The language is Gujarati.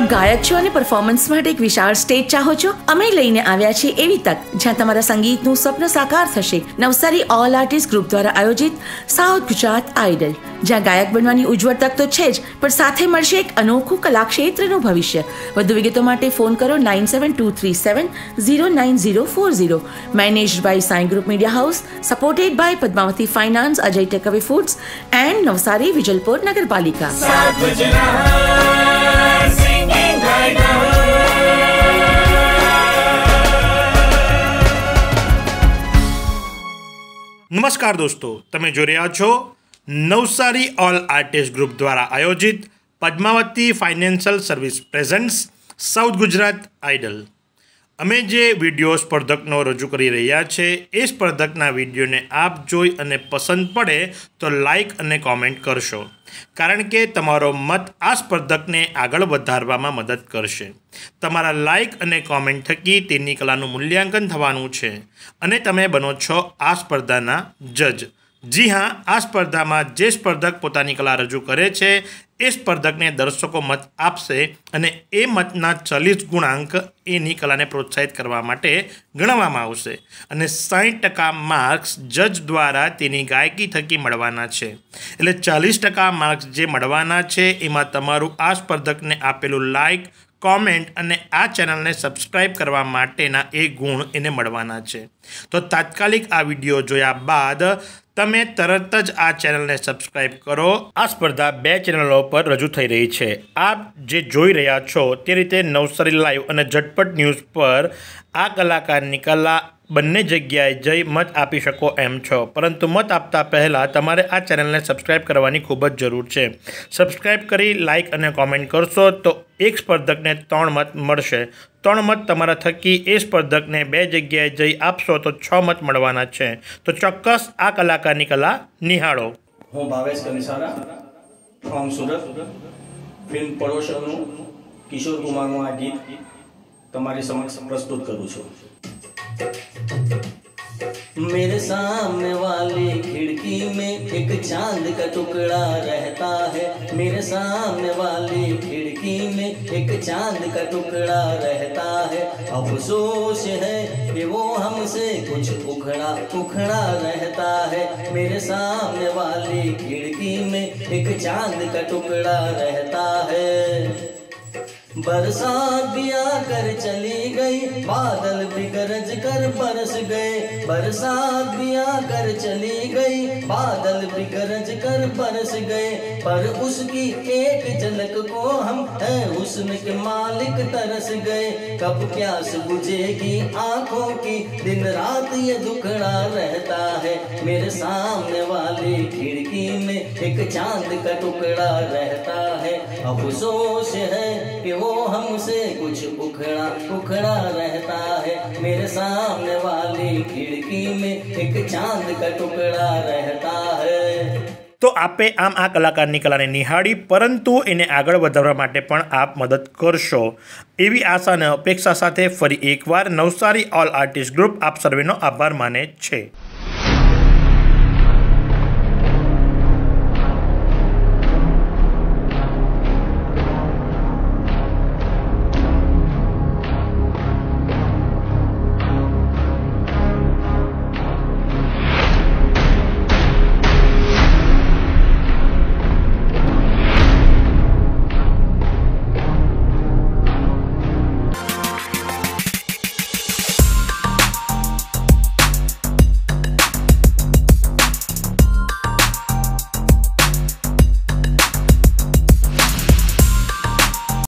આપ ગાયક છો અને પરફોર્મન્સ માટે એક વિશાળ સ્ટેજ ચાહો છો? અમે લઈને આવ્યા છીએ એવી તક જ્યાં તમારા સંગીતનું સ્વપ્ન સાકાર થશે. નવસારી ઓલ આર્ટિસ્ટ ગ્રુપ દ્વારા આયોજિત સાઉથ ગુજરાત આઇડલ, જ્યાં ગાયક બનવાની ઉજ્જવળ તક તો છે જ, પણ સાથે મળશે એક અનોખું કલાક્ષેત્રનું ભવિષ્ય. વધુ વિગતો માટે ફોન કરો 9723709040. Managed by Sai group media house, supported by Padmavati finance, Ajay takeaway foods and Navsari Vijalpor નગરપાલિકા. નમસ્કાર દોસ્તો, તમે જોઈ રહ્યા છો નવસારી ઓલ આર્ટિસ્ટ ગ્રુપ દ્વારા આયોજિત Padmavati financial service presents south Gujarat idol. અમે જે વિડીયો સ્પર્ધકનો રજૂ કરી રહ્યા છે એ સ્પર્ધકના વિડીયોને આપ જોઈ અને પસંદ પડે તો લાઇક અને કોમેન્ટ કરશો, કારણ કે તમારો મત આ સ્પર્ધકને આગળ વધારવામાં મદદ કરશે. તમારા લાઇક અને કોમેન્ટ થકી તેની કલાનું મૂલ્યાંકન થવાનું છે અને તમે બનો છો આ સ્પર્ધાના જજ. જી હા, આ સ્પર્ધામાં જે સ્પર્ધક પોતાની કલા રજૂ કરે છે એ સ્પર્ધકને દર્શકો મત આપશે અને એ મતના 40 ગુણાંક એની કલાને પ્રોત્સાહિત કરવા માટે ગણવામાં આવશે અને 60% માર્ક્સ જજ દ્વારા તેની ગાયકી થકી મળવાના છે. એટલે 40% માર્ક્સ જે મળવાના છે એમાં તમારું આ સ્પર્ધકને આપેલું લાઇક, કોમેન્ટ અને આ ચેનલને સબસ્ક્રાઈબ કરવા માટેના એ ગુણ એને મળવાના છે. તો તાત્કાલિક આ વિડીયો જોયા બાદ તમે તરત જ આ ચેનલને સબસ્ક્રાઈબ કરો. આ સ્પર્ધા 2 ચેનલો પર રજૂ થઈ રહી છે. આપ જે જોઈ રહ્યા છો તે રીતે નવસારી લાઈવ અને ઝટપટ ન્યૂઝ પર આ કલાકારની કલા બંને જગ્યાએ જઈ મત આપી શકો એમ છો, પરંતુ મત આપતા પહેલાં તમારે આ ચેનલને સબસ્ક્રાઈબ કરવાની ખૂબ જ જરૂર છે. સબસ્ક્રાઈબ કરી લાઇક અને કોમેન્ટ કરશો તો એક સ્પર્ધકને 3 મત મળશે. 3 મત તમારા થકી એ સ્પર્ધકને 2 જગ્યાએ જઈ આપશો તો 6 મત મળવાના છે. તો ચોક્કસ આ કલાકારની કલા નિહાળો. હું ભાવેશ કનિસારા ફ્રોમ સુરત ફિલ્મ પડોશીનું કિશોર કુમારનું આ ગીત તમારી સમક્ષ પ્રસ્તુત કરું છું. मेरे सामने वाली खिड़की में एक चांद का टुकड़ा रहता है. मेरे सामने वाली खिड़की में एक चांद का टुकड़ा रहता है. अफसोस है कि वो हमसे कुछ उखड़ा रहता है. मेरे सामने वाली खिड़की में एक चांद का टुकड़ा रहता है. बरसात भी आकर चली गई, बादल भी गरज कर बरस गए. बरसात भी आकर चली गई, बादल भी गरज कर बरस गए. पर उसकी एक झलक को हम है हुस्न के मालिक तरस गए. कब प्यास बुझेगी आंखों की, दिन रात ये दुखड़ा रहता है. मेरे सामने वाली खिड़की में एक चांद का टुकड़ा रहता है. अफसोस है कि वो हमसे कुछ उखड़ा रहता है. मेरे सामने वाली खिड़की में एक चांद का टुकड़ा रहता है. તો આપે આમ આ કલાકારની કલાને નિહાળી, પરંતુ એને આગળ વધારવા માટે પણ આપ મદદ કરશો એવી આશા અને અપેક્ષા સાથે ફરી એકવાર નવસારી ઓલ આર્ટિસ્ટ ગ્રુપ આપ સર્વેનો આભાર માને છે.